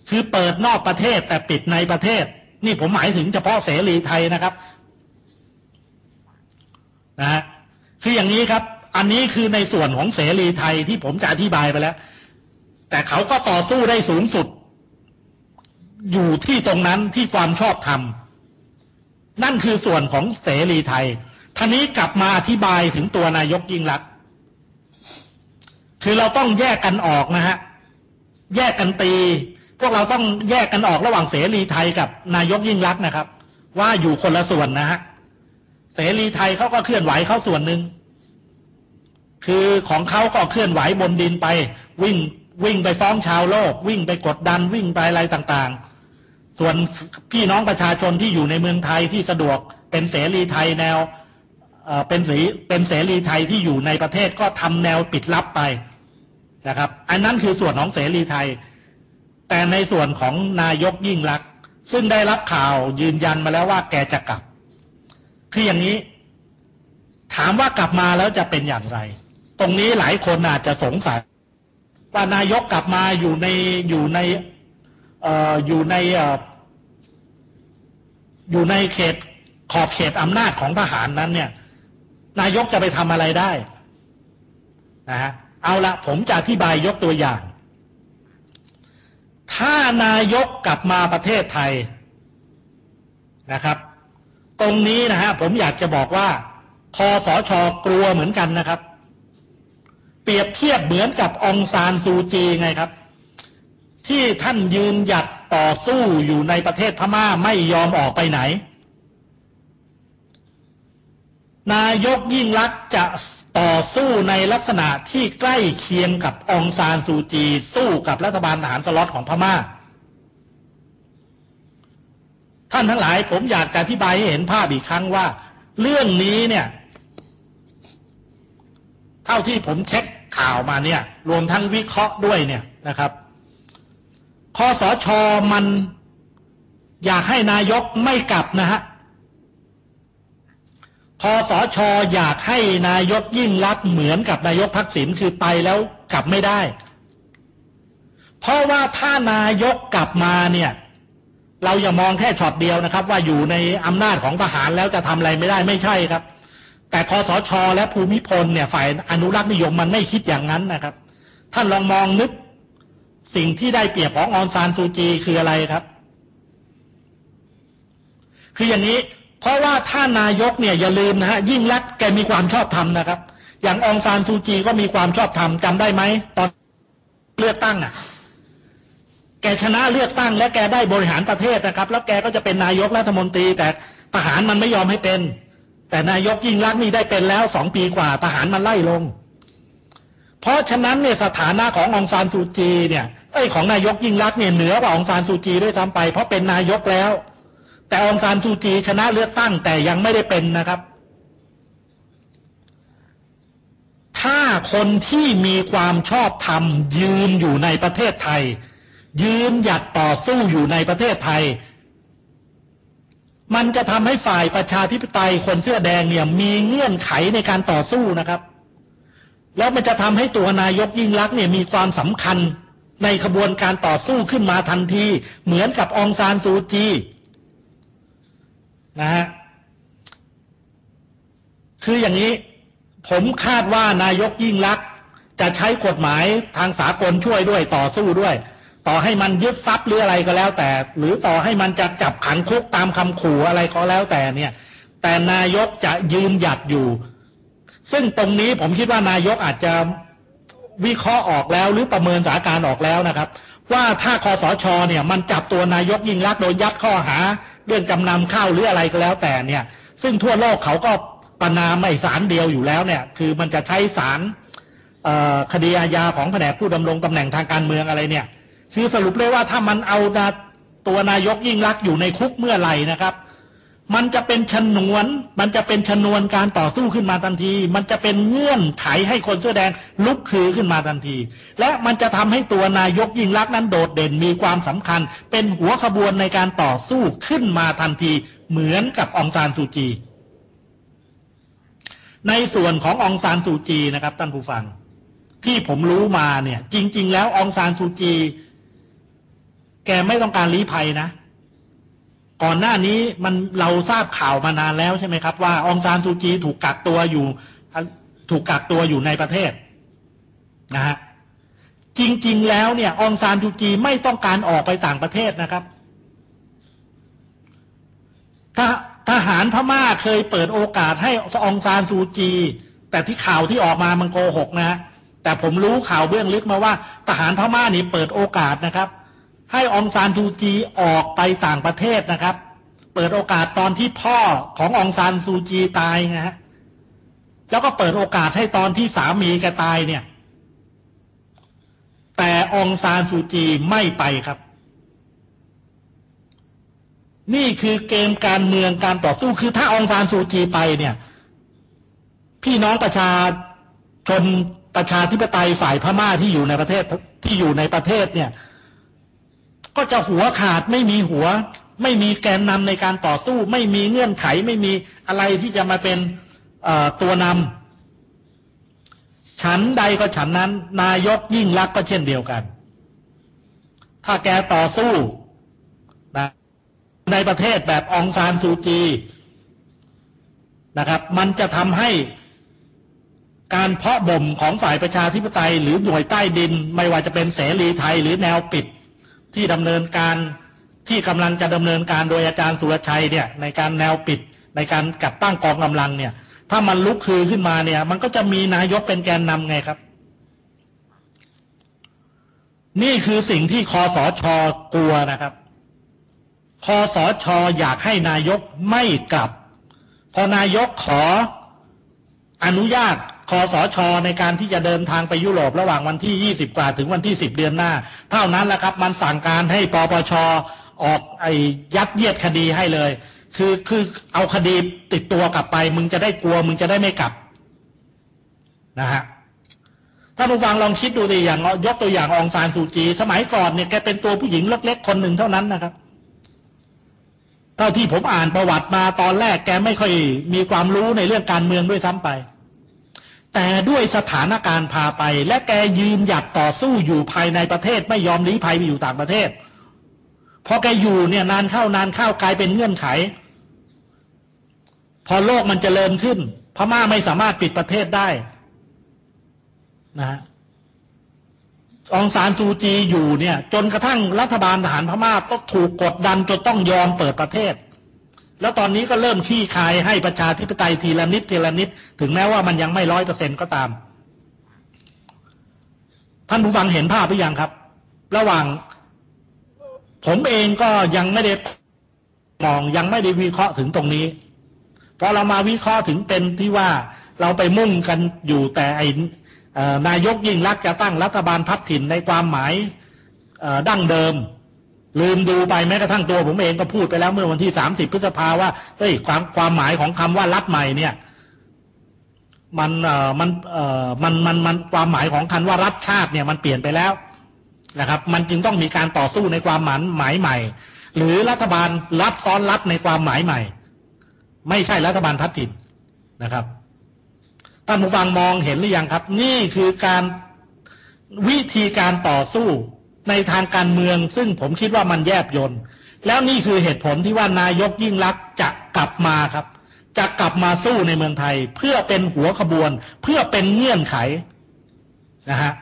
คือเปิดนอกประเทศแต่ปิดในประเทศนี่ผมหมายถึงเฉพาะเสรีไทยนะครับนะฮะคืออย่างนี้ครับอันนี้คือในส่วนของเสรีไทยที่ผมจะอธิบายไปแล้วแต่เขาก็ต่อสู้ได้สูงสุดอยู่ที่ตรงนั้นที่ความชอบธรรมนั่นคือส่วนของเสรีไทยท่านี้กลับมาอธิบายถึงตัวนายกยิ่งลักษณ์คือเราต้องแยกกันออกนะฮะแยกกันตีพวกเราต้องแยกกันออกระหว่างเสรีไทยกับนายกยิ่งลักษณ์นะครับว่าอยู่คนละส่วนนะฮะเสรีไทยเขาก็เคลื่อนไหวเขาส่วนหนึ่งคือของเขาก็เคลื่อนไหวบนดินไปวิ่งไปฟ้องชาวโลกวิ่งไปกดดันวิ่งไปอะไรต่างๆส่วนพี่น้องประชาชนที่อยู่ในเมืองไทยที่สะดวกเป็นเสรีไทยแนวเป็นเสรีไทยที่อยู่ในประเทศก็ทำแนวปิดลับไปนะครับอันนั้นคือส่วนของเสรีไทยแต่ในส่วนของนายกยิ่งลักษณ์ซึ่งได้รับข่าวยืนยันมาแล้วว่าแกจะกลับคืออย่างนี้ถามว่ากลับมาแล้วจะเป็นอย่างไรตรงนี้หลายคนอาจจะสงสัยว่านายกกลับมาอยู่ในเขตขอบเขตอำนาจของทหารนั้นเนี่ยนายกจะไปทำอะไรได้นะฮะเอาละผมจะอธิบายยกตัวอย่างถ้านายกกลับมาประเทศไทยนะครับตรงนี้นะฮะผมอยากจะบอกว่าคสช.กลัวเหมือนกันนะครับเปรียบเทียบเหมือนกับองซานซูจีไงครับที่ท่านยืนหยัดต่อสู้อยู่ในประเทศพม่าไม่ยอมออกไปไหนนายกยิ่งลักษณ์จะต่อสู้ในลักษณะที่ใกล้เคียงกับองซานซูจีสู้กับรัฐบาลทหารสล็อตของพม่าท่านทั้งหลายผมอยากจะอธิบายให้เห็นภาพอีกครั้งว่าเรื่องนี้เนี่ยเท่าที่ผมเช็คข่าวมาเนี่ยรวมทั้งวิเคราะห์ด้วยเนี่ยนะครับคสช.มันอยากให้นายกไม่กลับนะฮะคสช.อยากให้นายกยิ่งลักษณ์เหมือนกับนายกทักษิณคือไปแล้วกลับไม่ได้เพราะว่าถ้านายกกลับมาเนี่ยเราอย่ามองแค่ช็อตเดียวนะครับว่าอยู่ในอำนาจของทหารแล้วจะทำอะไรไม่ได้ไม่ใช่ครับแต่คสช.และภูมิพลเนี่ยฝ่ายอนุรักษ์นิยมมันไม่คิดอย่างนั้นนะครับท่านลองมองนึกสิ่งที่ได้เปรียบขององซานซูจีคืออะไรครับคืออย่างนี้เพราะว่าถ้านายกเนี่ยอย่าลืมนะฮะยิ่งลักษณ์แกมีความชอบธรรมนะครับอย่างองซานซูจีก็มีความชอบธรรมจำได้ไหมตอนเลือกตั้งอ่ะแกชนะเลือกตั้งและแกได้บริหารประเทศนะครับแล้วแกก็จะเป็นนายกรัฐมนตรีแต่ทหารมันไม่ยอมให้เป็นแต่นายกยิ่งลักษณ์นี่ได้เป็นแล้ว2 ปีกว่าทหารมันไล่ลงเพราะฉะนั้นเนี่ยสถานะขององซานซูจีเนี่ยของนายกยิ่งลักษณ์เนี่ยเหนือกว่าองซานซูจีด้วยซ้ำไปเพราะเป็นนายกแล้วแต่องซานซูจีชนะเลือกตั้งแต่ยังไม่ได้เป็นนะครับถ้าคนที่มีความชอบธรรมยืนอยู่ในประเทศไทยยืนหยัดต่อสู้อยู่ในประเทศไทยมันจะทำให้ฝ่ายประชาธิปไตยคนเสื้อแดงเนี่ยมีเงื่อนไขในการต่อสู้นะครับแล้วมันจะทำให้ตัวนายกยิ่งลักษณ์เนี่ยมีความสำคัญในขบวนการต่อสู้ขึ้นมาทันทีเหมือนกับองซานซูจีนะฮะคืออย่างนี้ผมคาดว่านายกยิ่งลักษณ์จะใช้กฎหมายทางสากลช่วยด้วยต่อสู้ด้วยต่อให้มันยึดทรัพย์หรืออะไรก็แล้วแต่หรือต่อให้มันจะจับขังคุกตามคำขู่อะไรก็แล้วแต่เนี่ยแต่นายกจะยืนหยัดอยู่ซึ่งตรงนี้ผมคิดว่านายกอาจจะวิเคราะห์ออกแล้วหรือประเมินสถานการณ์ออกแล้วนะครับว่าถ้าคสช.เนี่ยมันจับตัวนายกยิ่งลักษณ์โดยยัดข้อหาเรื่องจำนำข้าวหรืออะไรก็แล้วแต่เนี่ยซึ่งทั่วโลกเขาก็ประณามศาลเดียวอยู่แล้วเนี่ยคือมันจะใช้ศาลคดีอาญาของแผนกผู้ดำรงตำแหน่งทางการเมืองอะไรเนี่ยคือสรุปเลยว่าถ้ามันเอาตัวนายกยิ่งลักษณ์อยู่ในคุกเมื่อไหร่นะครับมันจะเป็นชนวนการต่อสู้ขึ้นมาทันทีมันจะเป็นเงื่อนไขให้คนเสื้อแดงลุกคือขึ้นมาทันทีและมันจะทำให้ตัวนายกยิ่งลักษณ์นั้นโดดเด่นมีความสำคัญเป็นหัวขบวนในการต่อสู้ขึ้นมาทันทีเหมือนกับองซานซูจีในส่วนขององซานซูจีนะครับท่านผู้ฟังที่ผมรู้มาเนี่ยจริงๆแล้วองซานซูจีแกไม่ต้องการลี้ภัยนะก่อนหน้านี้เราทราบข่าวมานานแล้วใช่ไหมครับว่าองซานซูจีถูกกักตัวอยู่ในประเทศนะฮะจริงๆแล้วเนี่ยองซานซูจีไม่ต้องการออกไปต่างประเทศนะครับทหารพม่าเคยเปิดโอกาสให้องซานซูจีแต่ที่ข่าวที่ออกมามันโกหกนะฮะแต่ผมรู้ข่าวเบื้องลึกมาว่าทหารพม่านี่เปิดโอกาสนะครับให้องซานซูจีออกไปต่างประเทศนะครับเปิดโอกาสตอนที่พ่อขององซานซูจีตายนะฮะแล้วก็เปิดโอกาสให้ตอนที่สามีแกตายเนี่ยแต่องซานซูจีไม่ไปครับนี่คือเกมการเมืองการต่อสู้คือถ้าองซานซูจีไปเนี่ยพี่น้องประชาชนประชาธิปไตยฝ่ายพม่าที่อยู่ในประเทศเนี่ยก็จะหัวขาดไม่มีหัวไม่มีแกนนำในการต่อสู้ไม่มีเงื่อนไขไม่มีอะไรที่จะมาเป็นตัวนำฉันใดก็ฉันนั้นนายกยิ่งลักษณ์ก็เช่นเดียวกันถ้าแกต่อสู้นะในประเทศแบบองซานซูจีนะครับมันจะทำให้การเพาะบ่มของฝ่ายประชาธิปไตยหรือหน่วยใต้ดินไม่ว่าจะเป็นเสรีไทยหรือแนวปิดที่ดำเนินการที่กำลังจะดำเนินการโดยอาจารย์สุรชัยเนี่ยในการแนวปิดในการจัดตั้งกองกำลังเนี่ยถ้ามันลุกฮือขึ้นมาเนี่ยมันก็จะมีนายกเป็นแกนนำไงครับนี่คือสิ่งที่คสช.กลัวนะครับคสช.อยากให้นายกไม่กลับพอนายกขออนุญาตคสช.ในการที่จะเดินทางไปยุโรประหว่างวันที่20กว่าถึงวันที่10เดือนหน้าเท่านั้นแหละครับมันสั่งการให้ปปช.ออกยัดเยียดคดีให้เลยคือเอาคดีติดตัวกลับไปมึงจะได้กลัวมึงจะได้ไม่กลับนะฮะถ้าผู้ฟังลองคิดดูดิอย่างยกตัวอย่างองซานซูจีสมัยก่อนเนี่ยแกเป็นตัวผู้หญิงเล็กๆคนหนึ่งเท่านั้นนะครับเท่าที่ผมอ่านประวัติมาตอนแรกแกไม่ค่อยมีความรู้ในเรื่องการเมืองด้วยซ้ำไปแต่ด้วยสถานการณ์พาไปและแกยืนหยัดต่อสู้อยู่ภายในประเทศไม่ยอมลี้ภัยไปอยู่ต่างประเทศพอแกอยู่เนี่ยนานเข้ากลายเป็นเงื่อนไขพอโลกมันเจริญขึ้นพม่าไม่สามารถปิดประเทศได้นะฮะองซานซูจีอยู่เนี่ยจนกระทั่งรัฐบาลทหารพม่าก็ถูกกดดันจนต้องยอมเปิดประเทศแล้วตอนนี้ก็เริ่มขี้คายให้ประชาธิปไตยทีละนิดถึงแม้ว่ามันยังไม่100%ก็ตามท่านผู้ฟังเห็นภาพหรือยังครับระหว่างผมเองก็ยังไม่ได้มองยังไม่ได้วิเคราะห์ถึงตรงนี้พอเรามาวิเคราะห์ถึงเป็นที่ว่าเราไปมุ่งกันอยู่แต่นายกยิ่งลักษณ์จะตั้งรัฐบาลพัฒถิ่นในความหมายดั้งเดิมลืมดูไปแม้กระทั่งตัวผมเองก็พูดไปแล้วเมื่อวันที่30พฤษภาว่าความหมายของคำว่ารัฐใหม่เนี่ยมันความหมายของคำว่ารัฐชาติเนี่ยมันเปลี่ยนไปแล้วนะครับมันจึงต้องมีการต่อสู้ในความหมายใหม่หรือรัฐบาลรัฐซ้อนรัฐในความหมายใหม่ไม่ใช่รัฐบาลพัฒถิ่นนะครับท่านผู้ฟังมองเห็นหรือยังครับนี่คือการวิธีการต่อสู้ในทางการเมืองซึ่งผมคิดว่ามันแยบยลแล้วนี่คือเหตุผลที่ว่านายกยิ่งลักษณ์จะกลับมาครับจะกลับมาสู้ในเมืองไทยเพื่อเป็นหัวขบวนเพื่อเป็นเงื่อนไขนะฮะ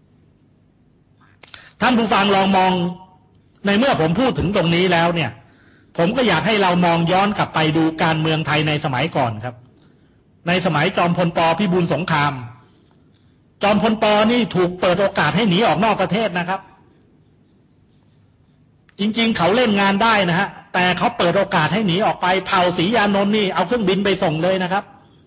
ท่านผู้ฟังลองมองในเมื่อผมพูดถึงตรงนี้แล้วเนี่ยผมก็อยากให้เรามองย้อนกลับไปดูการเมืองไทยในสมัยก่อนครับในสมัยจอมพลป.พิบูลสงครามจอมพลป.นี่ถูกเปิดโอกาสให้หนีออกนอกประเทศนะครับจริงๆเขาเล่นงานได้นะฮะแต่เขาเปิดโอกาสให้หนีออกไปเผ่าศรียานนท์นี่เอาเครื่องบินไปส่งเลยนะครับ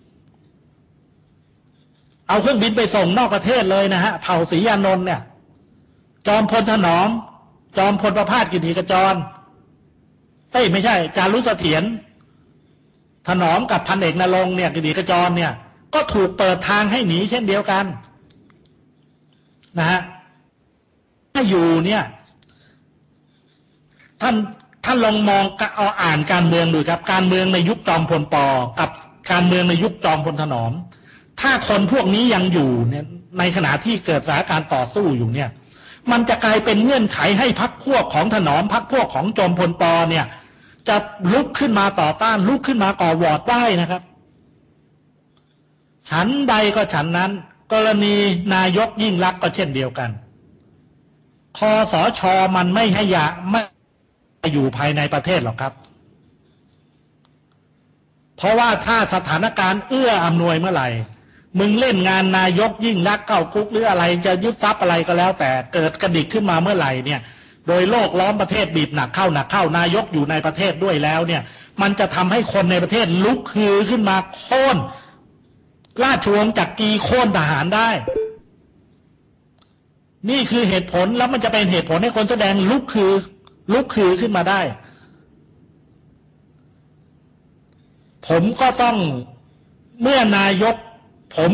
เอาเครื่องบินไปส่งนอกประเทศเลยนะฮะเผ่าศรียานนท์เนี่ยจอมพลถนอมจอมพลประภาสกิติขจรไม่ใช่จารุเสถียรถนอมกับพันเอกนรงค์เนี่ยกิติขจรเนี่ยก็ถูกเปิดทางให้หนีเช่นเดียวกันนะฮะถ้าอยู่เนี่ยท่านลองมองเอาอ่านการเมืองดูครับการเมืองในยุคจอมพลป.กับการเมืองในยุคจอมพลถนอมถ้าคนพวกนี้ยังอยู่เนี่ยในขณะที่เกิดสถานการณ์ต่อสู้อยู่เนี่ยมันจะกลายเป็นเงื่อนไขให้พรรคพวกของถนอมพรรคพวกของจอมพลป.เนี่ยจะลุกขึ้นมาต่อต้านลุกขึ้นมาก่อวอร์ดได้นะครับฉันใดก็ฉันนั้นกรณีนายกยิ่งลักษณ์ก็เช่นเดียวกันคสช.มันไม่ให้ไม่อยู่ภายในประเทศหรอกครับเพราะว่าถ้าสถานการณ์เอื้ออำนวยเมื่อไหร่มึงเล่นงานนายกยิ่งลักษณ์เข้าคุกหรืออะไรจะยึดทรัพย์อะไรก็แล้วแต่เกิดกระดิกขึ้นมาเมื่อไหร่เนี่ยโดยโลกล้อมประเทศบีบหนักเข้านายกอยู่ในประเทศด้วยแล้วเนี่ยมันจะทำให้คนในประเทศลุกฮือขึ้นมาโค่นราชวงศ์จักรีโค่นทหารได้นี่คือเหตุผลแล้วมันจะเป็นเหตุผลให้คนแสดงลุกฮือขึ้นมาได้ผมก็ต้องเมื่อนายกผม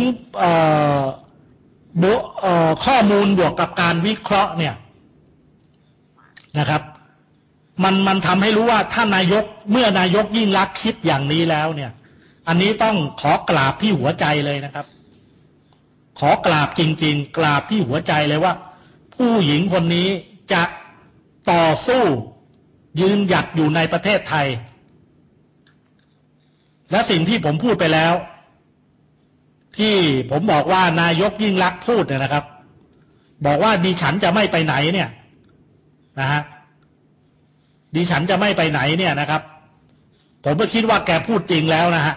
ข้อมูลบวกกับการวิเคราะห์เนี่ยนะครับมันทำให้รู้ว่าถ้านายกเมื่อนายกยิ่งลักษณ์คิดอย่างนี้แล้วเนี่ยอันนี้ต้องขอกราบที่หัวใจเลยนะครับขอกราบจริงๆกราบที่หัวใจเลยว่าผู้หญิงคนนี้จะต่อสู้ยืนหยัดอยู่ในประเทศไทยและสิ่งที่ผมพูดไปแล้วที่ผมบอกว่านายกยิ่งลักษณ์พูดเนี่ยนะครับบอกว่าดิฉันจะไม่ไปไหนเนี่ยนะฮะดิฉันจะไม่ไปไหนเนี่ยนะครับผมก็คิดว่าแกพูดจริงแล้วนะฮะ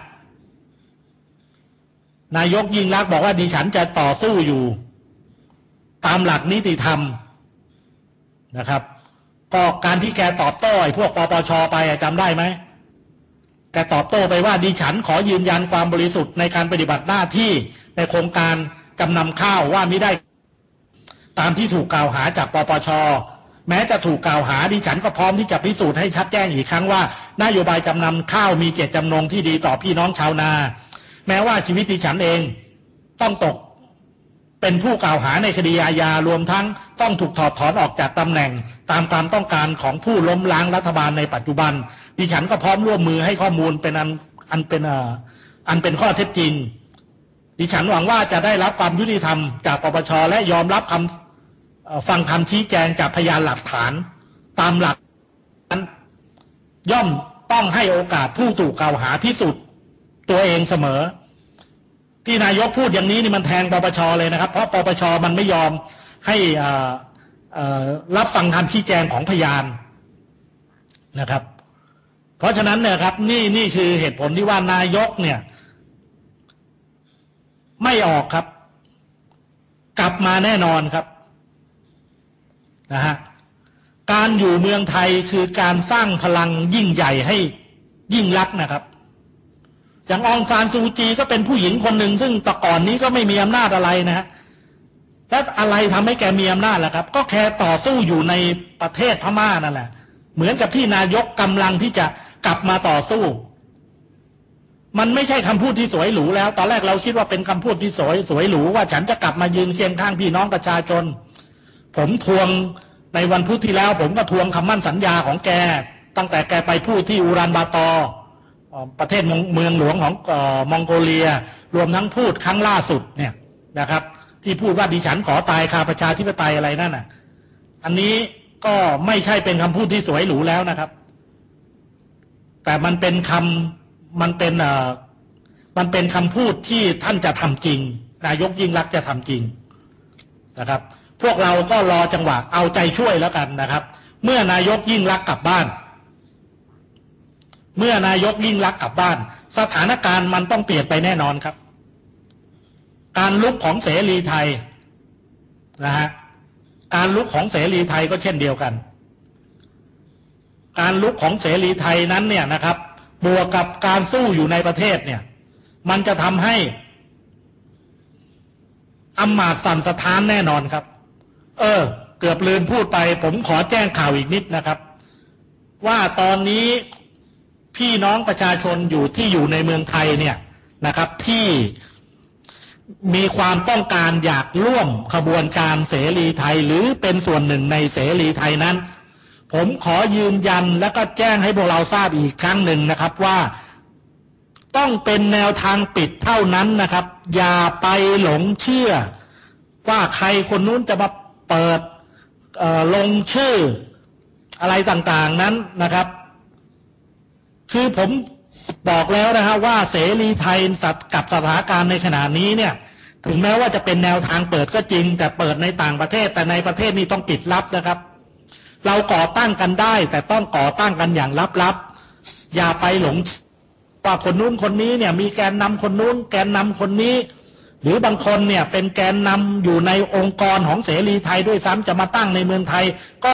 นายกยิ่งลักษณ์บอกว่าดิฉันจะต่อสู้อยู่ตามหลักนิติธรรมนะครับก็การที่แกตอบโต้ไอ้พวกปปช.ไปจำได้ไหมแกตอบโต้ไปว่าดิฉันขอยืนยันความบริสุทธิ์ในการปฏิบัติหน้าที่ในโครงการจำนำข้าวว่ามิได้ตามที่ถูกกล่าวหาจากปปช.แม้จะถูกกล่าวหาดิฉันก็พร้อมที่จะพิสูจน์ให้ชัดแจ้งอีกครั้งว่านโยบายจำนำข้าวมีเจตจำนงที่ดีต่อพี่น้องชาวนาแม้ว่าชีวิตดิฉันเองต้องตกเป็นผู้กล่าวหาในคดีอาญารวมทั้งต้องถูกถอดถอนออกจากตำแหน่งตามความต้องการของผู้ล้มล้างรัฐบาลในปัจจุบันดิฉันก็พร้อมร่วมมือให้ข้อมูลเป็นอันเป็นข้อเท็จจริงดิฉันหวังว่าจะได้รับความยุติธรรมจากปปช.และยอมรับฟังคำชี้แจงจากพยานหลักฐานตามหลักนั้นย่อมต้องให้โอกาสผู้ถูกกล่าวหาพิสูจน์ตัวเองเสมอที่นายกพูดอย่างนี้นี่มันแทงปปช.เลยนะครับเพราะปปช.มันไม่ยอมให้รับฟังคำชี้แจงของพยานนะครับเพราะฉะนั้นเนี่ยครับนี่คือเหตุผลที่ว่านายกเนี่ยไม่ออกครับกลับมาแน่นอนครับนะฮะการอยู่เมืองไทยคือการสร้างพลังยิ่งใหญ่ให้ยิ่งลักษณ์นะครับอย่างองซานซูจีก็เป็นผู้หญิงคนหนึ่งซึ่งแต่ก่อนนี้ก็ไม่มีอำนาจอะไรนะฮะแล้วอะไรทำให้แกมีอำนาจล่ะครับก็แค่ต่อสู้อยู่ในประเทศพม่านั่นแหละเหมือนกับที่นายกกำลังที่จะกลับมาต่อสู้มันไม่ใช่คำพูดที่สวยหรูแล้วตอนแรกเราคิดว่าเป็นคำพูดที่สวยหรูว่าฉันจะกลับมายืนเคียงข้างพี่น้องประชาชนผมทวงในวันพุธที่แล้วผมก็ทวงคำมั่นสัญญาของแกตั้งแต่แกไปพูดที่อูรานบาตอประเทศเมืองหลวงของมองโกเลียรวมทั้งพูดครั้งล่าสุดเนี่ยนะครับที่พูดว่าดิฉันขอตายคาประชาธิปไตยอะไรนั่นน่ะอันนี้ก็ไม่ใช่เป็นคำพูดที่สวยหรูแล้วนะครับแต่มันเป็นคำพูดที่ท่านจะทำจริงนายกยิ่งลักษณ์จะทำจริงนะครับพวกเราก็รอจังหวะเอาใจช่วยแล้วกันนะครับเมื่อนายกยิ่งลักษณ์กลับบ้านสถานการณ์มันต้องเปลี่ยนไปแน่นอนครับการลุกของเสรีไทยนะฮะการลุกของเสรีไทยก็เช่นเดียวกันการลุกของเสรีไทยนั้นเนี่ยนะครับบวกกับการสู้อยู่ในประเทศเนี่ยมันจะทำให้อำมาตย์สั่นสะท้านแน่นอนครับเกือบลืมพูดไปผมขอแจ้งข่าวอีกนิดนะครับว่าตอนนี้พี่น้องประชาชนอยู่ในเมืองไทยเนี่ยนะครับที่มีความต้องการอยากร่วมขบวนการเสรีไทยหรือเป็นส่วนหนึ่งในเสรีไทยนั้นผมขอยืนยันและก็แจ้งให้พวกเราทราบอีกครั้งหนึ่งนะครับว่าต้องเป็นแนวทางปิดเท่านั้นนะครับอย่าไปหลงเชื่อว่าใครคนนู้นจะมาเปิดลงชื่ออะไรต่างๆนั้นนะครับคือผมบอกแล้วนะฮะว่าเสรีไทยกับสถานการณ์ในขณะนี้เนี่ยถึงแม้ว่าจะเป็นแนวทางเปิดก็จริงแต่เปิดในต่างประเทศแต่ในประเทศนี้ต้องปิดลับนะครับเราก่อตั้งกันได้แต่ต้องก่อตั้งกันอย่างลับๆอย่าไปหลงว่าคนนู้นคนนี้เนี่ยมีแกนนำคนนู้นแกนนำคนนี้หรือบางคนเนี่ยเป็นแกนนำอยู่ในองค์กรของเสรีไทยด้วยซ้ำจะมาตั้งในเมืองไทยก็